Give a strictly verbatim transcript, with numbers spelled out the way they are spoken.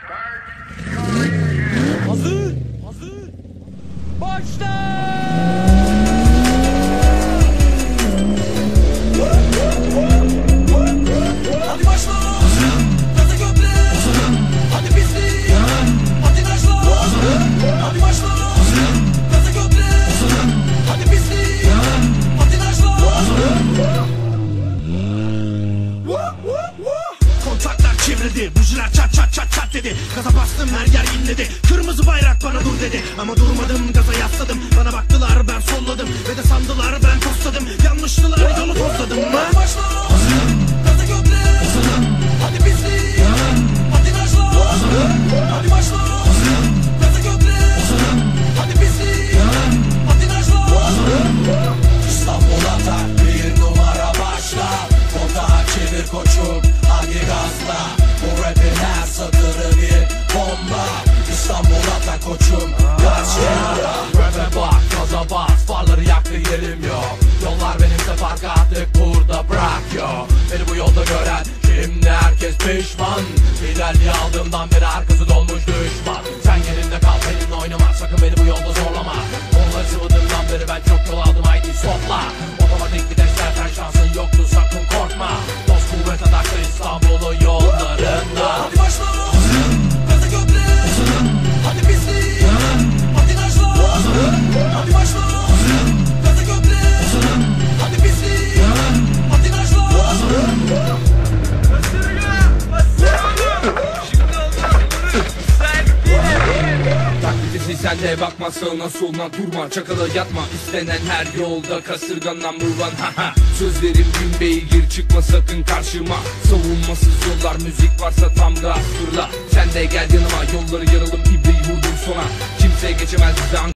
Hazır, hazır. Başla! Hadi başla! Hazırım! Gaza göple! Hazırım! Hadi pislik! Hadi naşla! Hazırım! Hadi başla! Hazırım! Gaza göple! Hazırım! Hadi pislik! Hadi naşla! Hazırım! Kontaklar çevrildi, bujiler çat çat çat çat dedi. Gaza bastım, her yer inledi. Kırmızı bayrak bana dur dedi. Ama durmadım, gaza yasladım. Bana baktılar, ben solladım. Ve de sandılar, ben tosladım. Yanlıştılar, yolu tozladım. Hadi başla! Hazırım! Gaza göple! Hazırım! Hadi pislik! Hadi naşla! Hazırım! Hadi başla! Hazırım! Gaza göple! Hazırım! Hadi pislik! Hadi naşla! Hazırım! İstanbul atar, bir numara başla. Kontağı çevir koçum, hadi gazla. Bu rapin her satırı bir bomba. İstanbul atar koçum, karşıya. Rap'e bak, gaza bas, farları yaktı yerim yok. Yollar benimse fark artık burada bırak yo. Beni bu yolda gören şimdi herkes pişman. İlerliği aldığımdan beri arkası dolmuş düşman. Sen yerinde kal, benimle oynama, sakın beni bu yolda zorlama. Onları sıvadığımdan beri ben çok yol aldım, haydi stopla. Otomatik viteslerden şansın yoktu, sakın korkma. Dost kuvvet adakta İstanbul'un yollarında. Hadi başla! Hazırım! Gaza göple! Hazırım! Hadi pislik! Hadi naşla! Hazırım! Hadi başla! Hazırım! Gaza göple! Hazırım! Hadi pislik! Hadi naşla! Hazırım! Taklitisi sen de bakma, sağına soluna durma, çakala yatma. İstenen her yolda kasırgan number one, haha. Sözlerim gün beygir, çıkma sakın karşıma. Savunmasız yollar, müzik varsa tam gaz fırla. Sen de gel yanıma, yolları yaralım